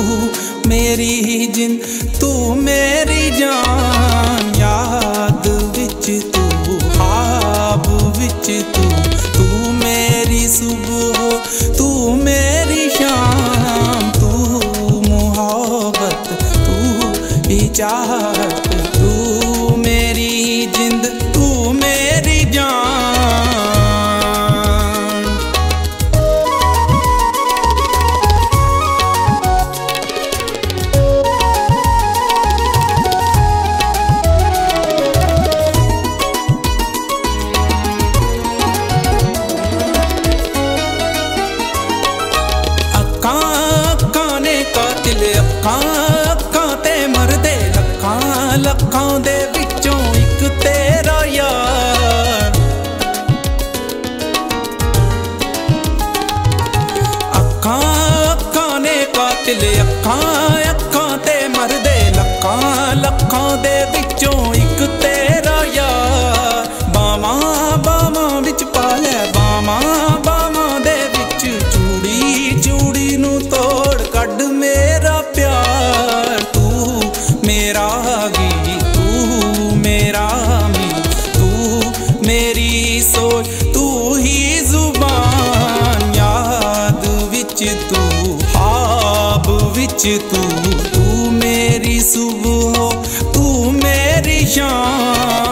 मेरी जिंद तू मेरी जान, याद विच तू ख्वाब विच तू मेरी सुबह तू मेरी शाम, तू मोहब्बत तू इजाज़त, तू मेरी जिंद तू मेरी जान। अक्खां ते मरदे लखां दे विचों इक तेरा यार, अक्खां ने कातिल अक्खां ते मरदे लखां दे विचों इक तेरा यार। बावां विच पाले बावां दे विच चूड़ी नू तोड़ कड मेरा प्यार, तू मेरा गीत तू मेरा मीत, तू मेरी सोच तू ही जुबान, याद विच तू ख्वाब विच तू मेरी सुबह तू मेरी शाम।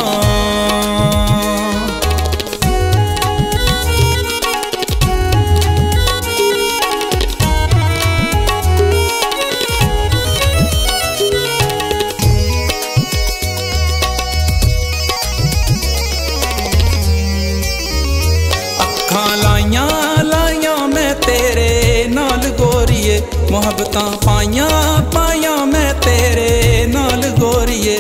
लाइयां मैं तेरे नाल गोरिए, मोहब्बतां पाइयां मैं तेरे नाल गोरिए।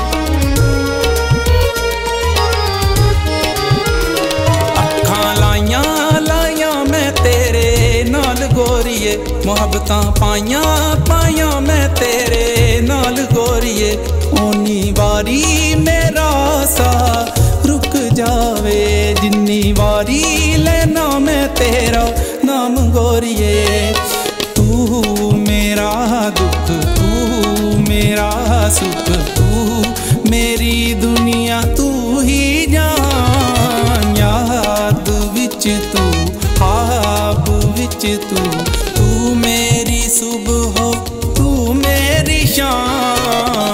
अखां लाइयां मैं तेरे नाल गोरिए, मोहब्बतां पाइयां मैं तेरे नाल गोरिए। ओनी वारी मेरा सा रुक जावे, जिन्नी वारी लेना मैं तेरा नाम गोरिए। तू मेरा दुख तू मेरा सुख, तू मेरी दुनिया तू ही जान, याद विच तू ख्वाब विच तू मेरी सुबह तू मेरी शाम।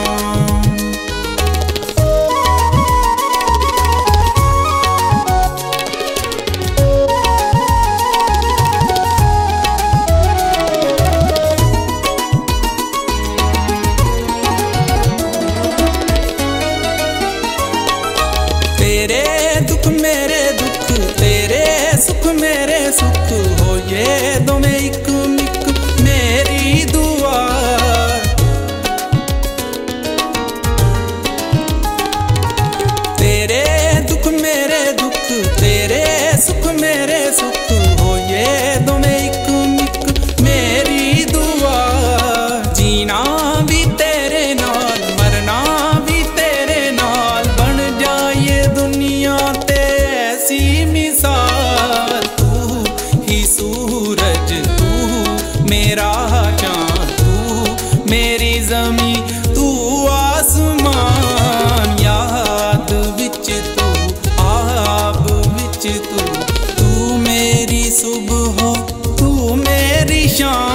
तेरे दुख मेरे दुख, तेरे सुख मेरे सुख, हो ये दोवें इक मिक मेरी दुआ। तेरे दुख मेरे दुख, तेरे सुख मेरे सुख, हो ये दोवें इक मिक मेरी दुआ। जीना भी तेरे नाल मरना भी तेरे नाल, बन जाए दुनिया ते ऐसी मिसाल। तू ही सूरज तू मेरा चाँद, तू मेरी ज़मीं तू आसमान, याद विच तू आब विच तू मेरी सुबह तू मेरी शाम।